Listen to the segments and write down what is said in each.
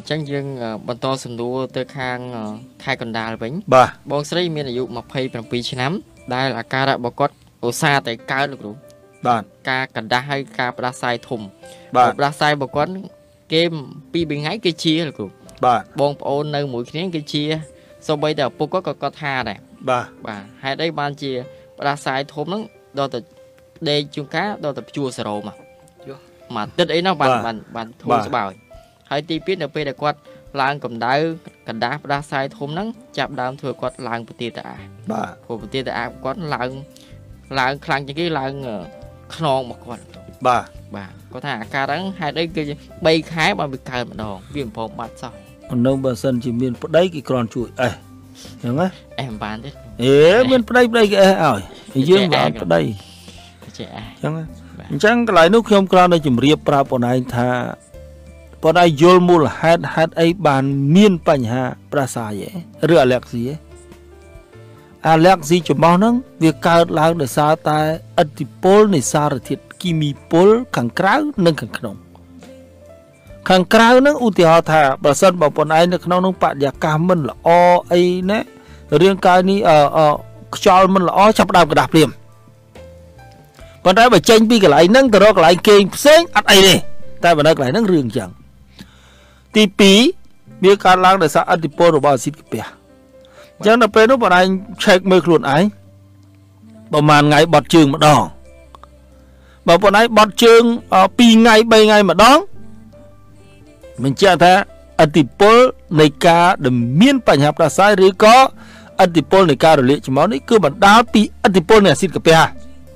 chẳng dừng bọn to sầm đua tới khang khai còn đà bánh bà bong sấy miền dụ một phay bằng pi năm đây là ca đã bỏ cốt ở xa tại ca được rồi bà ca cần đa hay ca đa sai thùng bà đa sai bỏ cốt game pi bên ngay cái chia là rồi bà bong ôn nơi mũi khiến cái chia sau bây giờ bố có tha này bà hai đây ban chia đa sai thùng nó đo từ đây chung cá đo từ chua sờ mà tích ấy nó bàn thùng sẽ bảo hai tí biết được bây quạt làng cầm đá đá sai thôm nắng chạm đám thừa quạt làng bờ tê tạ bờ tê tạ quạt làng khang những cái làng non một quạt bà có thà ca đắng hai đấy cái bay khái mà bị cài mà đòn viêm phồng mặt sao nông bà sân chỉ miền đấy cái con chuột ấy hiểu không em bán đấy miền đây cái ơi dương vào đây chẳng cái lại lúc không con đây chỉ riệp ra bọn này tha bọn này vô mua là hát ấy bàn miên bánh ha prasa vậy rửa lẹt gì ấy lẹt gì cho bao nắng việc cao lang để sao ta antipol này sao rồi thiệt kimipol càng cáo nâng càng cáo nâng ưu tiên thà bà sân bảo bọn này nó nông bạn nhà cam mình là o ấy nè riêng cái ní cho mình là o chắp đạp cái đạp liềm bọn này bà tranh bi cái lại nâng từ đó cái lại kênh xếch ăn ấy đi tại bọn này cái lại nâng riêng chẳng tí pí biết cả lang để sao ăn thì po rồi bao xịt cái bè chẳng là pe nó bọn anh check mê luôn ấy bảo màn ngày bọt trường mà đỏ bảo bọn anh bọt trường pi ngày 3 ngày mà đón mình chia thế ăn thì po này cả đừng miên bánh hạp là sai rồi có ăn thì po này cả rồi lệ chỉ máu đấy cứ bạn đá pi ăn thì po này xịt cái bè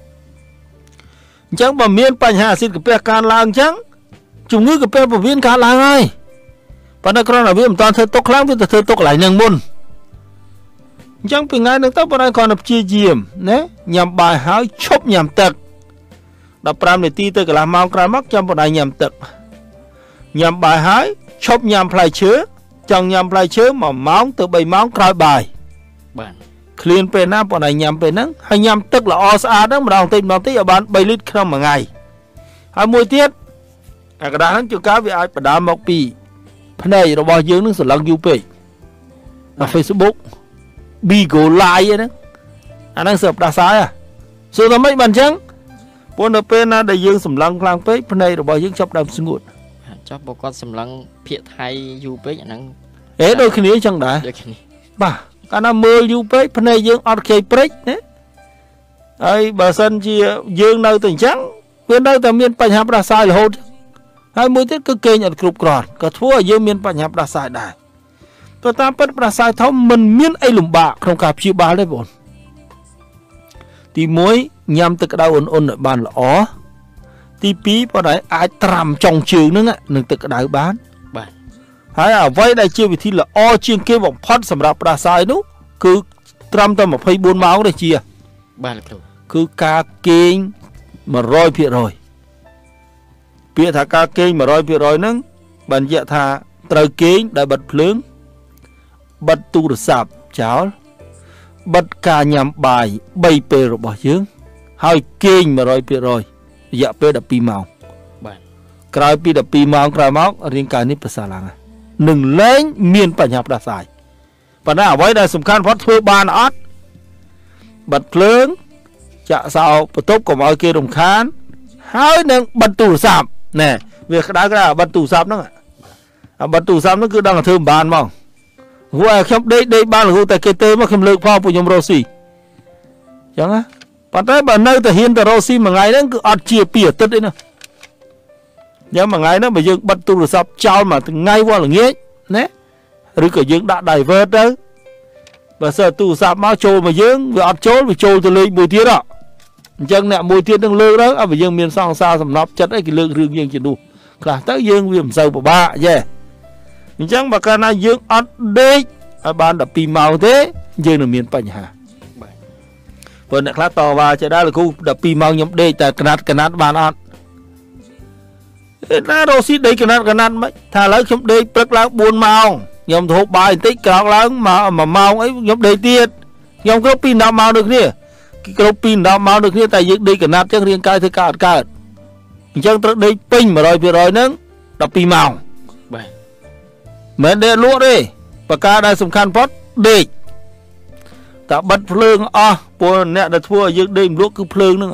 chẳng bảo miên bánh hạp xịt cái bè can lang chẳng chúng ngư cái bè bảo viên can lang ai bạn đã còn là biết toàn thơ tốc lắm thì thơ tốc lại nâng môn chẳng bị ngay được tóc bạn còn là chia diệm nè nhằm bài háo chốt nhằm tật đập ram để ti tới cái làm mau cái mắc trong bọn này nhằm tật nhằm bài hái chốt nhằm phải chứa chẳng nhằm phải chứa mà máu từ 7 máu cài bài clean pe na bọn này nhằm pe nắng hay nhằm tức là osa đó mà đồng tí ở bán 7 lít không một ngày hai mươi tiết cái đó hắn chưa cá với ai phải đá một pi này rồi bao nhiêu nó sẽ lăng YouTube Facebook Bigo Live đó anh đang sập đá sai à sự là mấy bạn chăng bọn nó bên là đại dương sầm lăng lang pé này rồi bao nhiêu chọc đầm sưng ngụt chọc bộ con sầm lăng phiệt hay YouTube anh ấy đôi khiนี้chẳng đã bà cái nào mưa YouTube này dương arcade break đấy ấy bà sân chi dương nơi tỉnh trắng bên đây tầm miền Bắc Hạp đá sai là hốt hai mươi tiết cứ kê nhận cục gòn cả thua dương miền Bắc Hạp đá sai đài tôi ta bắt đá sai tháo mình miền ấy lùm bạ không cả chia ba đấy bọn thì muối nhằm từ cái đau ôn ở bàn là ó thì pí vào đấy ai trầm trong trường nữa đừng từ cái đau bán hay à vay đây chưa bị thi là o chiên kia vòng phát sầm rạp đá sai đúng cứ trầm tâm mà phây 4 máu đây chia cứ ca kinh mà roi phía rồi phía thà ca kênh mà rồi phía rồi nâng bạn dạ thà trời kênh đã bật lớn bật tu được sạp cháo bật ca nhằm bài bay pê rồi bỏ dưỡng hai kênh mà rồi phía rồi dạ pê đập pi màu cài pi đập pi màu cài máu riêng cái ní bớt lăng đừng lấy miền bạch hạp đá sai và nó với đây sủng khăn phát thuê ban ót bật lớn chạ sao bật tốt của mọi kia đồng khán hai nâng bật tủ sạp nè việc đá cái là bật tủ sạp đó bật tủ sạp nó cứ đang là thơm bàn mà vừa không đây ban là tại cái tên mà không lực phong của nhom Rossi chẳng á bạn thấy bạn nơi tại hiện tại Rossi mà ngày đó cứ ọt chia pìa tất đấy nè nhưng mà ngày đó bây giờ bật tủ sạp trao mà ngay qua là nghe nè rồi cả dương đã đầy vớt đó và giờ tủ sạp máu trôi mà dương vừa ọt trôi vì trôi từ lấy mùi tiết đó chẳng nè mùi tiết đang lơ đó bây giờ miền song xa sầm nắp chất ấy cái lượng riêng riêng chỉ đủ cả tới dương viêm sâu của ba yeah chẳng bà ca na dương ọt đế ban đập pì màu thế dương là miền Bắc Hà vừa nãy khác to vào cho đó là khu đập pì màu nhóm đế tại cái nát ban ọt nó đâu xí đây cái nát mấy thà lấy nhóm đế bật lá 4 màu nhóm thuộc bài tích cào lớn mà màu ấy nhóm đế tiết nhóm có pin nào màu được nè cái pin nào màu được nè tại dương đây cái nát chắc riêng cái thứ cả chẳng tới đây pin mà rồi nâng đập pì màu មិនដេកលក់ទេប្រការដែលសំខាន់ផុតដេកតែបិទភ្លើងអស់ព្រោះអ្នកដែលធ្វើឲ្យយើងដេកលក់គឺភ្លើងហ្នឹង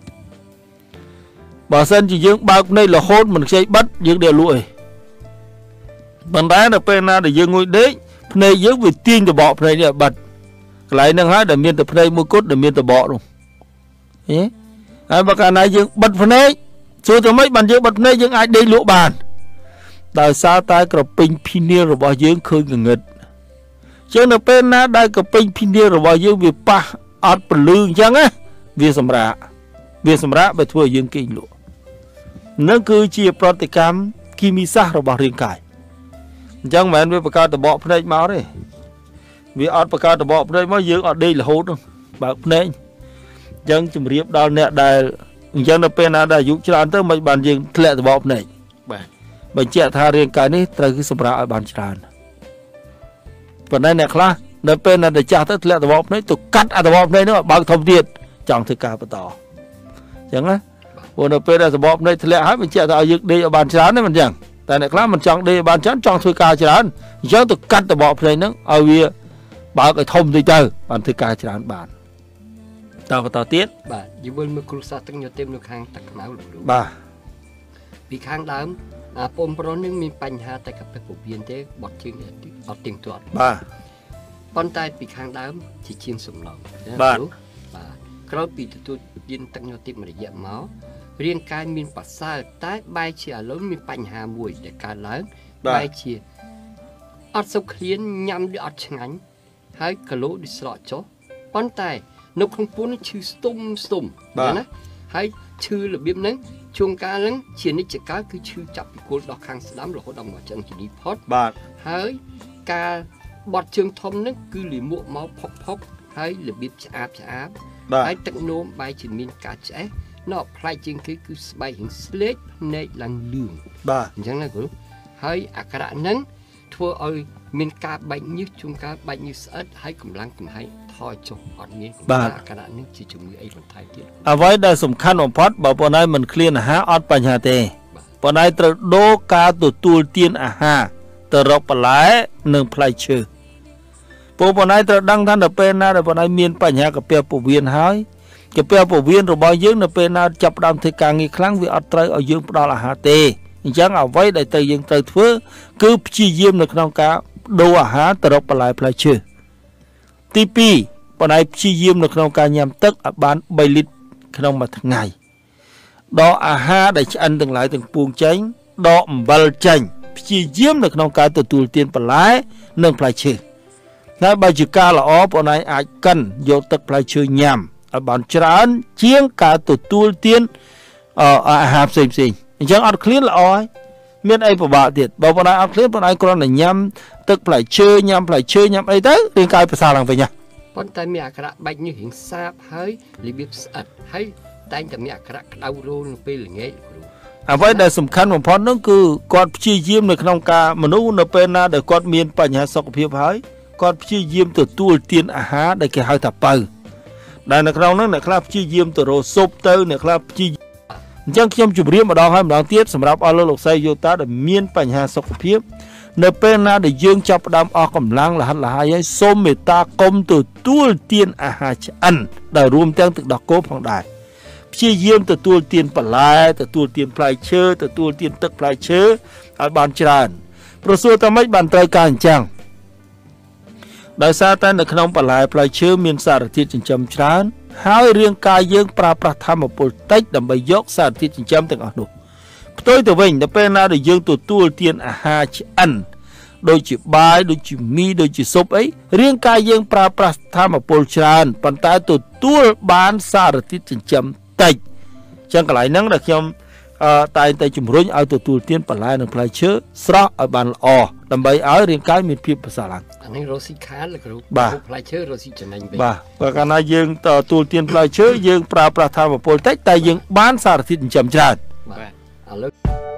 បើសិនជាយើងបើកភ្នែករហូតមិនខ្ចីបិទយើងដេកលក់ឯងប៉ុន្តែដល់ពេលណាដែលយើងងុយដេកភ្នែកយើងវាទាញតបកភ្នែកនេះបិទកន្លែងហ្នឹងហើយដែលមានតែភ្នែកមួយគត់ដែលមានតបកនោះហ៎ហើយបើកាលណាយើងបិទភ្នែកសួរទៅម៉េចបានយើងបិទភ្នែកយើងអាចដេកលក់បានដោយសារតែក្រពេញភីនារបស់យើងឃើញងងឹតចឹងនៅពេលណាដែលក្រពេញភីនារបស់យើងវាប៉ះអត់ពលឺអញ្ចឹងណាវាសម្រាកបើធ្វើឲ្យយើងគេងលក់នឹងគឺជាប្រតិកម្មគីមីសាស្ត្ររបស់រាងកាយអញ្ចឹងមិនមែនវាបង្កើតតបកភ្នែកមកទេវាអត់បង្កើតតបកភ្នែកមកយើងអត់ដេករហូតនោះបើកភ្នែកអញ្ចឹងជម្រាបដល់អ្នកដែលអញ្ចឹងនៅពេលណាដែលអាយុច្រើនទៅមិនបានយើងធ្លាក់តបកភ្នែកបាទបញ្ជាក់ថារាងកាយនេះត្រូវគឺសម្រាប់ឲ្យបានច្រើនប៉ុន្តែអ្នកខ្លះនៅពេលណាដែលចាស់ទៅធ្លាក់តបកភ្នែកទៅកាត់អាតបកភ្នែកនោះឲ្យបើកធំទៀតចង់ធ្វើការបន្តអញ្ចឹងណាព្រោះនៅពេលដែលតបកភ្នែកធ្លាក់ហើយបញ្ជាក់ថាឲ្យយើងដេកឲ្យបានច្រើនទេមិនអញ្ចឹងតែអ្នកខ្លះមិនចង់ដេកឲ្យបានច្រើនចង់ធ្វើការច្រើនអញ្ចឹងទៅកាត់តបកភ្នែកហ្នឹងឲ្យវាបើកឲ្យធំតិចទៅបានធ្វើការច្រើនបានតើបន្តទៀតបាទយល់មើលគ្រូសាស្ត្រទឹកញើនៅខាងទឹកខ្មៅលោកគ្រូបាទពីខាងដើមបងប្រុសនឹងមានបញ្ហាតែកាពះពោះវៀនទេបត់ជើងអត់ទៀងទាត់បាទប៉ុន្តែពីខាងដើមជាជាងសំឡងបាទក្រោយពីទទួលយានទឹកញើទីមួយរយៈមករាងកាយមានប្រសើរតែបែរជាឥឡូវមានបញ្ហាមួយដែលកើតឡើងបែរជាអត់សុខឃ្លានញ៉ាំដូចអត់ឆ្ងាញ់ហើយគីឡូដូចស្រកចុះប៉ុន្តែនៅក្នុងពោះនេះឈឺស្ទុំណាហើយឈឺរបៀបហ្នឹងជួនកាលហ្នឹងជានិច្ចកាលគឺឈឺចាប់ពីគល់ដោះខាងស្ដាំរហូតដល់មកចឹងជានីផុតបាទហើយការបត់ជើងធំហ្នឹងគឺលាមកមកផុកហើយរបៀបឆ្អាបហើយទឹកនោមបែរជាមានការឆ្អេះនៅផ្លែជាងគេគឺស្បែករៀងស្លេកភ្នែកឡើងលឿងបាទអញ្ចឹងណាគ្រូហើយអាការៈហ្នឹងធ្វើឲ្យមានការបែកញើសជួនកាលបែកញើសស្អិតហើយកម្លាំងកំហែងថយចុះអត់មានអាការៈនេះជាជំងឺអីបន្ថែមទៀតអ្វីដែលសំខាន់បំផុតបើប៉ុណ្ណេះមិនឃ្លានអាហារអត់បញ្ហាទេប៉ុន្តែត្រូវដូរការទទួលទានអាហារទៅរកបន្លែនិងផ្លែឈើពួកប៉ុណ្ណេះត្រូវដឹងថានៅពេលណាដែលប៉ុណ្ណេះមានបញ្ហាកាពះពោះវៀនហើយកាពះពោះវៀនរបស់យើងនៅពេលណាចាប់ផ្ដើមធ្វើការងារខ្លាំងវាអត់ត្រូវឲ្យយើងផ្ដល់អាហារទេអញ្ចឹងអ្វីដែលយើងត្រូវធ្វើគឺព្យាយាមនៅក្នុងការដូរអាហារទៅរកបន្លែផ្លែឈើទី2បណ្ដៃព្យាយាមនៅក្នុងការញ៉ាំទឹកឲ្យបាន3លីត្រក្នុងមួយថ្ងៃដកអាហារដែលឆ្អិនទាំងឡាយទាំងពួងចេញដកអំបិលចេញព្យាយាមនៅក្នុងការទទួលទានបន្លែនិងផ្លែឈើហើយបើជាការល្អបងឯងអាចកិនយកទឹកផ្លែឈើញ៉ាំឲ្យបានច្រើនជាងការទទួលទានអាហារផ្សេងអញ្ចឹងអត់ឃ្លានល្អហើយមានអីពិបាកទៀតបើបងឯងអត់ឃ្លានបងឯងគ្រាន់តែញ៉ាំទឹកផ្លែឈើញ៉ាំអីទៅរាងកាយប្រសើរឡើងវិញណាប៉ុន្តែមានអាការៈបែកញើសរៀងសាបហើយរបៀបស្អិតហើយតែងតែមានអាការៈក្តៅរោលនៅពេលល្ងាចគ្រូអ្វីដែលសំខាន់បំផុតនោះគឺគាត់ព្យាយាមនៅក្នុងការមនុស្សនៅពេលណាដែលគាត់មានបញ្ហាសុខភាពហើយគាត់ព្យាយាមទទួលទានអាហារដែលគេហៅថាប៉ៅដែលនៅក្នុងនោះអ្នកខ្លះព្យាយាមទៅរកស៊ុបទៅអ្នកខ្លះព្យាយាមអញ្ចឹងខ្ញុំជម្រាបម្ដងហើយម្ដងទៀតសម្រាប់អស់លោកស្រីយោតាដែលមានបញ្ហាសុខភាពនៅពេលណាដែលយើងចាប់ផ្ដើមអស់កម្លាំងលះលហើយសូមមេត្តាកុំទទួលទានអាហារឆ្អិនដែលរួមទាំងទឹកដោះគោផងដែរព្យាយាមទទួលទានបន្លែទទួលទានផ្លែឈើទទួលទានទឹកផ្លែឈើឲ្យបានច្រើនព្រោះសួរតែម៉េចបានត្រូវការអញ្ចឹងដោយសារតែនៅក្នុងបន្លែផ្លែឈើមានសារធាតុចិញ្ចឹមច្រើនហើយរាងកាយយើងប្រើប្រាស់ថាមពលតិចដើម្បីយកសារធាតុចិញ្ចឹមទាំងអស់នោះផ្ទុយទៅវិញដល់ពេលណាដែលយើងទទួលទានអាហារឆ្អិនដូចជាបាយដូចជាមីដូចជាស៊ុបអីរាងកាយយើងប្រើប្រាស់ថាមពលច្រើនប៉ុន្តែទទួលបានសារធាតុចិញ្ចឹមតិចអញ្ចឹងកន្លែងហ្នឹងដែលខ្ញុំតែងតែជំរុញឲ្យទទួលទានបន្លែនិងផ្លែឈើស្រស់ឲ្យបានល្អដើម្បីឲ្យរាងកាយមានភាពប្រសើរឡើងអានេះរស់ស៊ីខានលោកគ្រូផ្លែឈើរស់ស៊ីចំណេញបាទបើកាលណាយើងទទួលទានផ្លែឈើយើងប្រើប្រាស់ថាមពលតិចតែយើងបានសារធាតុចិញ្ចឹមច្រើនបាទឥឡូវ